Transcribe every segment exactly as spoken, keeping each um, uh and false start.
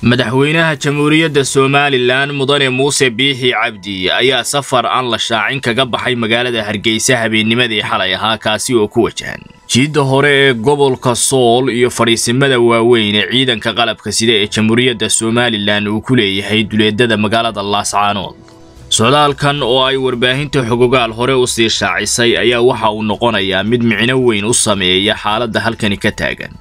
madaxweynaha jamhuuriyadda Soomaaliland mudane Muuse Biixi Cabdi ayaa safar aan la shaacin kaga baxay magaalada Hargeysa habeennimadii xalay ahaa kaasi oo ku wajahan jidda hore ee gobolka Sool iyo fariisimada waaweyn ee ciidanka qalabka sida ee jamhuuriyadda Soomaaliland uu ku leeyahay duleedada magaalada Laascaanood. socdaalkan oo ay warbaahinta xogogaal hore u sii shaacisay ayaa waxa uu noqonayaa mid micno weyn u sameeya xaaladda halkani ka taagan,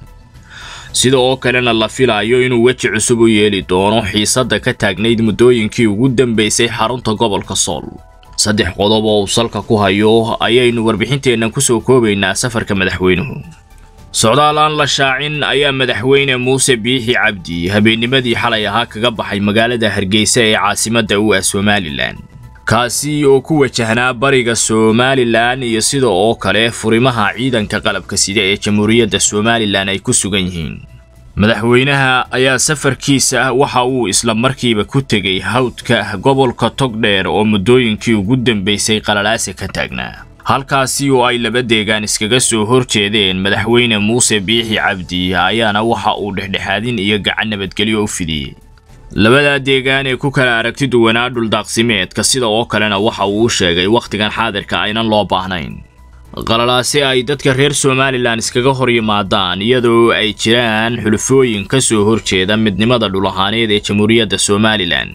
sida oo kalena la filayo inuu weji cusub u yeeli doono xiisadda ka taagnayd muddooyinkii ugu dambeysay xarunta gobolka Sool. saddex qodob oo salka ku hayo ayaynu warbixinteenna ku soo koobaynaa safarka madaxweynuhu. socdaal aan la shaacin ayaa madaxweyne Muuse Biixi Cabdi habeennimadii xalay ahaa kaga baxay magaalada Hargeysa ee caasimadda u ah Soomaaliland, kaasi oo ku wajahnaa bariga Soomaaliland iyo sida oo kale furimaha ciidanka qalabka sida ee jamhuuriyadda Soomaaliland ay ku sugan yihiin. madaxweynaha ayaa safarkiisa waxa uu isla markiiba ku tegay hawdka gobolka Togdheer oo muddooyinkii ugu dambeysay qalalaase ka taagnaa, halkaasi oo ay laba deegaan iskaga soo horjeedeen. madaxweyne Muuse Biixi Cabdi ayaana waxa uu dhexdhexaadin iyo gacan nabadgelyo u fidiyay labada deegaan ee ku kala aragti duwanaa dhul daaqsimeedka, sida oo kalena waxa uu sheegay waqtigan xaadirka aynan loo baahnayn qalalaase ay dadka reer Soomaaliland iskaga hor yimaadaan iyadoo ay jiraan xulufooyin ka soo horjeeda midnimada dhul ahaaneed ee jamhuuriyadda Soomaaliland.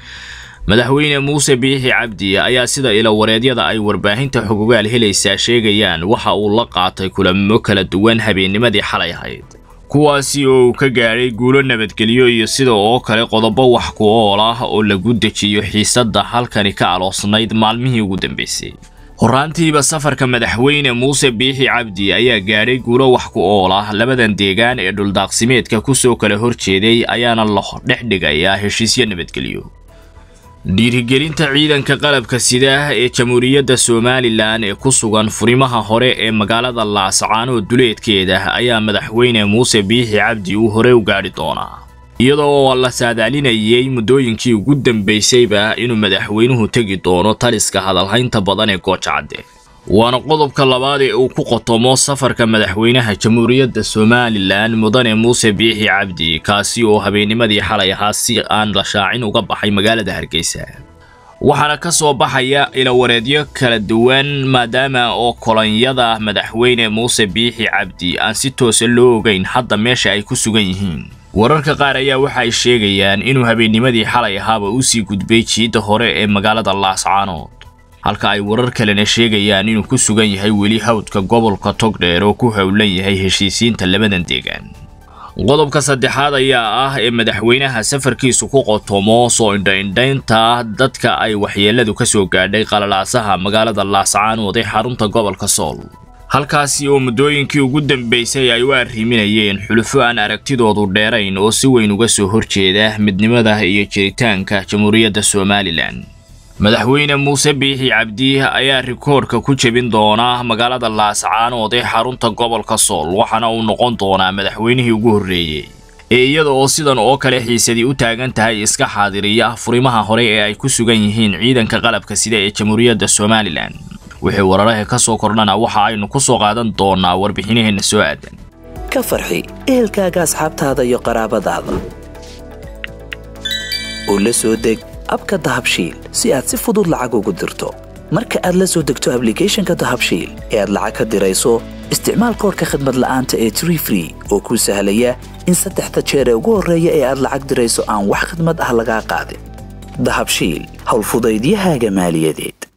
madaxweyne Muuse Biixi Cabdi ayaa sida ila wareedyada ay warbaahinta xogogaal helaysaa sheegayaan waxa uu la qaatay kulamo kala duwan habeennimadii xalay ahayd, kuwaasi oo ka gaaray guulo nabadgelyo iyo sida oo kale qodobo wax ku ool ah oo lagu dejiyo xiisadda halkani ka aloosnayd maalmihii ugu dambeysay. horaantiiba safarka madaxweyne Muuse Biixi Cabdi ayaa gaaray guulo wax ku ool ah labadan deegaan ee dhul daaqsimeedka ku soo kala horjeeday ayaana la dhexdhigayaa heshiisyo nabadgelyo. dhiirigelinta ciidanka qalabka sida ee jamhuuriyadda Soomaaliland ee ku sugan furimaha hore ee magaalada Laascaanood duleedkeeda ayaa madaxweyne Muuse Biixi Cabdi uu hore u gaari doonaa, iyadoo la saadaalinayay muddooyinkii ugu dambeysayba inuu madaxweynuhu tagi doono taliska hadalhaynta badan ee Goojacade. waana qodobka labaad ee uu ku qotomo safarka madaxweynaha jamhuuriyadda Soomaaliland mudane Muuse Biixi Cabdi, kaasi oo habeennimadii xalay ahaa si aan la shaacin uga baxay magaalada Hargeysa. waxaana ka soo baxaya ila wareedyo kala duwan maadaama oo kolonyada madaxweyne Muuse Biixi Cabdi aan si toos ah loo ogeyn hadda meesha ay ku sugan yihiin. wararka qaar ayaa waxa ay sheegayaan inuu habeennimadii xalay ahaaba u sii gudbay jidda hore ee magaalada Laascaanood, halka ay warar kalena sheegayaan inuu ku sugan yahay weli hawdka gobolka Togdheer oo ku hawlan yahay heshiisiinta labadan deegaan. qodobka saddexaad ayaa ah ee madaxweynaha safarkiisu ku qotomo soo indhaynta dadka ay waxyeeladu ka soo gaadhay qalalaasaha magaalada Laascaanood ee xarunta gobolka Sool, halkaasi oo muddooyinkii ugu dambeysay ay u arriminayeen xulufo aan aragtidoodu dheerayn oo si weyn uga soo horjeeda midnimada iyo jiritaanka jamhuuriyadda Soomaaliland. madaxweyne Muuse Biixi Cabdi ayaa rikoorka ku jebin doona magaalada Laascaanood ee xarunta gobolka Sool, waxaana uu noqon doonaa madaxweynihii ugu horreeyay ee iyada oo sidan oo kale xiisadii u taagan tahay iska xaadiriya furimaha hore ee ay ku sugan yihiin ciidanka qalabka sida ee jamhuuriyadda Soomaaliland. wixii wararka ka soo kordhana waxa aynu ku soo qaadan doonaa warbixinaheena soo aadan. ka farxi ehelkaaga, asxaabtaada iyo qaraabadaada oo la soo deg abka Dahabshiil si aad si fudud lacag ugu dirto. marka aad la soo degto applicationka Dahabshiil ee aad lacag ka dirayso, isticmaal koodhka khidmad la'aanta ee three free oo kuu sahlaya in saddexda jeer ee ugu horreeya ee aad lacag dirayso aan wax khidmad ah laga qaadin. Dahabshiil, hawl fudaydiyahaaga maaliyadeed.